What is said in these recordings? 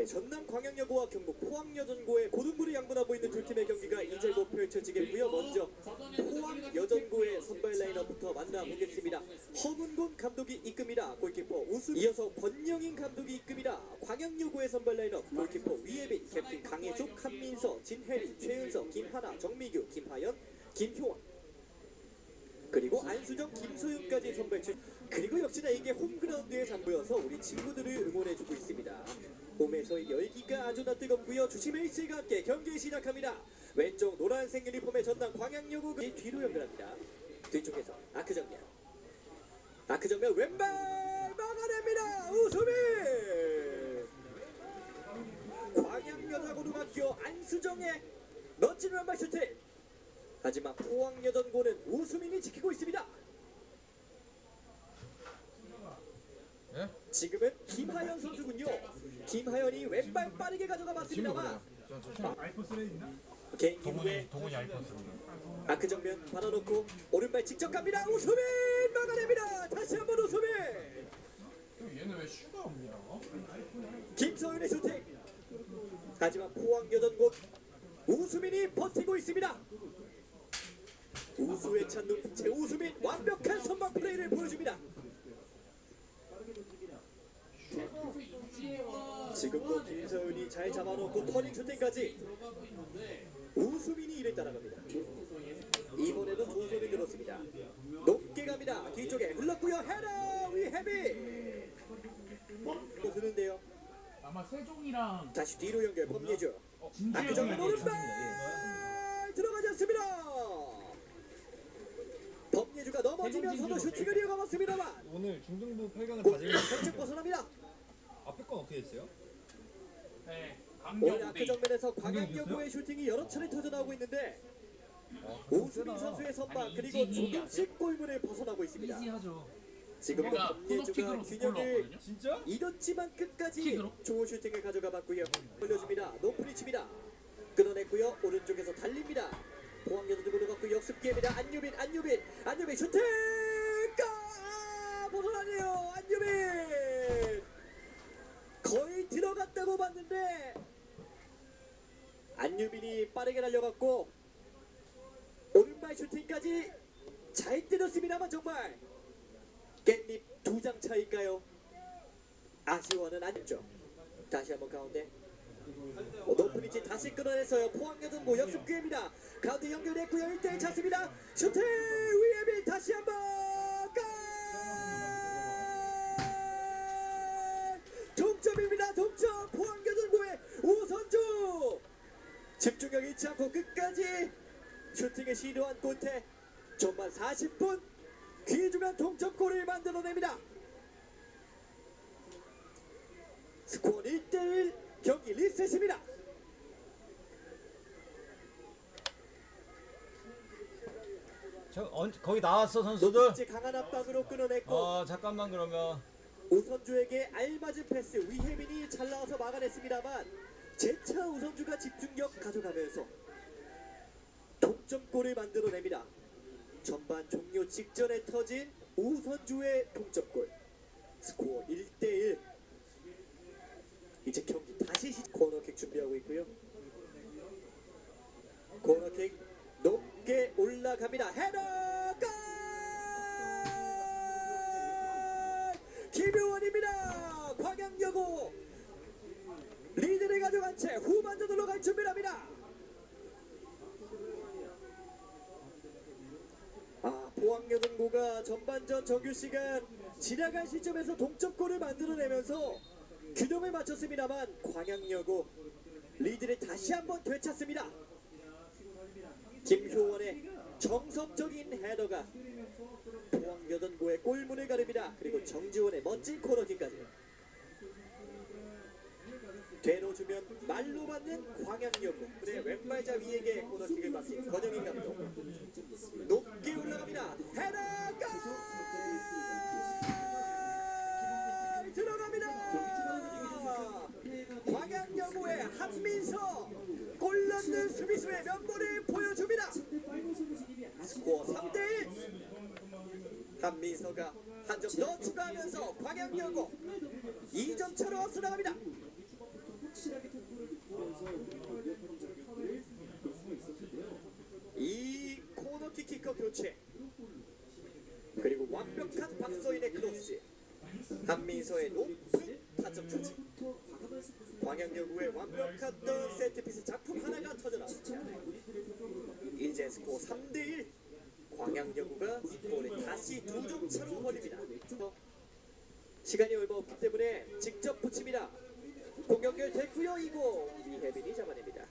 전남광양여고와 경북 포항여전고의 고등부를 양분하고 있는 두 팀의 경기가 이제 곧 펼쳐지겠고요. 먼저 포항여전고의 선발 라인업부터 만나보겠습니다. 허문곤 감독이 이끕니다. 골키퍼 우수. 이어서 권영인 감독이 이끕니다. 광양여고의 선발 라인업 골키퍼 위예빈, 캡틴 강혜숙, 한민서, 진혜리, 최은서, 김하나, 정미규, 김하연, 김효원, 그리고 안수정, 김소윤까지 선발 출. 그리고 역시나 이게 홈그라운드의 장부여서 우리 친구들을 응원해주고 있습니다. 홈에서의 열기가 아주나 뜨겁고요. 주심 H가 함께 경기 시작합니다. 왼쪽 노란색 유니폼의 전남 광양여고가 뒤로 연결합니다. 뒤쪽에서 아크 정면 왼발 막아냅니다. 우수민. 광양여자고등학교 안수정의 멋진 왼발 슈팅. 하지만 포항여전고는 우수민이 지키고 있습니다. 네? 지금은 김하연 선수군요. 김하연이 왼발 빠르게 가져가 봤습니다만 아이포스에 있나? 개인기 후에 동훈이 아이폰스. 아크 정면 받아놓고 오른발 직접 갑니다. 우수민 막아냅니다. 다시 한번 우수민. 얘는 왜 슈가 없냐? 김서윤의 슈팅. 하지만 포항여전고 우수민이 버티고 있습니다. 우수에 찬 눈빛의 우수민 완벽한 선방 플레이를 보여줍니다. 지금도 김서윤이 잘 잡아놓고 터닝 슈팅까지 우수민이 이를 따라갑니다. 이번에도 두 손을 들었습니다. 높게 갑니다. 뒤쪽에 흘렀고요. 헤더 위헤비 또 드는데요. 아마 세종이랑 다시 뒤로 연결 범예주. 진주영 아크 정면 오른발 들어가지 않습니다. 범예주가 넘어지면서도 슈팅을 이어가봤습니다만 오늘 중등부 8강을 골 살짝 벗어납니다. 앞에 건 어떻게 됐어요? 네, 오늘 아크 정면에서 광양여고의 슈팅이 여러 차례 터져나오고 있는데 오수민 선수의 선방 그리고 조금씩 골문을 벗어나고 있습니다. 이지하죠. 지금 우리가 범예주가 코너킥으로 균형을 올라왔거든요. 진짜? 잃었지만 끝까지 킥으로? 좋은 슈팅을 가져가 봤고요. 올려줍니다. 높은 위치입니다. 끊어냈고요. 오른쪽에서 달립니다. 포항여전고 들어갔고 역습 기회입니다. 안유빈 슈팅! 벗어나네요. 안유빈 거의 들어갔다고 봤는데 안유빈이 빠르게 달려갔고 오른발 슈팅까지 잘 때렸습니다만 정말 깻잎 2장 차일까요? 아쉬워하는 안유죠. 다시 한번 가운데 높은 위치 다시 끌어냈어요. 포항여전고 역습 기회입니다. 가운데 연결했고요. 1대1 찼습니다. 슈팅 위에비 다시 한번 동점입니다. 동점. 포항여전고의 오선주 집중력 잃지 않고 끝까지 슈팅을 시도한 골태 전반 40분 귀중한 동점골을 만들어냅니다. 스코어 1대1 경기 리셋입니다. 거기 나왔어 선수들? 이제 강한 압박으로 끊어냈고 잠깐만 그러면 오선주에게 알맞은 패스 위혜민이 잘 나와서 막아냈습니다만 재차 오선주가 집중력 가져가면서 동점골을 만들어냅니다. 전반 종료 직전에 터진 오선주의 동점골. 스코어 1대1. 이제 경기 다시 코너킥 준비하고 있고요. 코너킥 높게 올라갑니다. 헤더 골! 김효원입니다. 광양여고 리드를 가져간 채 후반전으로 갈 준비를 합니다. 포항여전고가 전반전 정규시간 지나간 시점에서 동점골을 만들어내면서 균형을 맞췄습니다만 광양여고 리드를 다시 한번 되찾습니다. 김효원의 정석적인 헤더가 포항여전고의 골문을 가릅니다. 그리고 정지원의 멋진 코너킥까지 되로주면 말로 받는 광양여고. 그의 왼발자 위에게 코너킥을 맡긴 권영인 감독. 높게 올라갑니다. 헤더 골! 들어갑니다. 광양여고의 한민서 골 넣는 수비수의 면모를 보여줍니다. 스코어 3대1. 한민서가 한 점 더 추가하면서 광양여고 2점 차로 앞서 나갑니다. 교체. 그리고 완벽한 박서인의 크로스. 한민서의 높은 타점 처치. 광양여고의 완벽한 세트피스 작품 하나가 터져나왔습니다. 이제 스코어 3대1. 광양여고가 스코어를 다시 2점 차로 벌립니다. 시간이 얼마 없기 때문에 직접 붙입니다. 공격 됐고요. 이고 이혜빈이 잡아냅니다.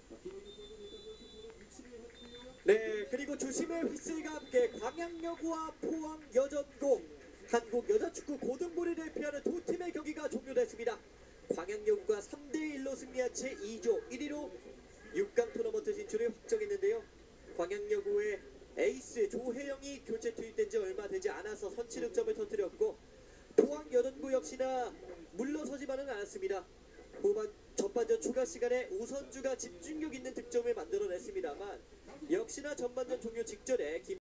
네, 그리고 주심의 휘슬과 함께 광양여고와 포항여전고, 한국 여자축구 고등부를 대표하는 두 팀의 경기가 종료됐습니다. 광양여고가 3대1로 승리한 채 2조 1위로 6강 토너먼트 진출을 확정했는데요. 광양여고의 에이스 조혜영이 교체 투입된 지 얼마 되지 않아서 선취 득점을 터뜨렸고, 포항여전고 역시나 물러서지만은 않았습니다. 후반 전반전 추가 시간에 우선주가 집중력 있는 득점을 만들어냈습니다만 역시나 전반전 종료 직전에